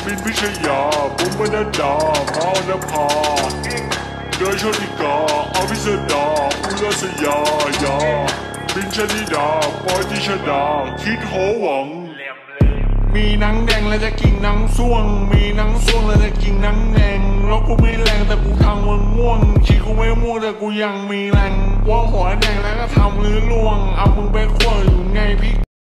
มินพิชยาบุ้มบรรดาพานภาเดยโชติกาอภิสดาอุลสยายาบินชนิดาปอยติชดาคิดโหวังมีหนังแดงแล้วจะกินหนังส่วงมีหนังส่วงแล้วจะกินหนังแดงแล้วกูไม่แรงแต่กูทำมึงม่วงขี้กูไม่ม่วงแต่กูยังมีแรงว่าหัวแดงแล้วก็ทำลื้อล่วงเอามึงไปขั้วอยู่ไงพี่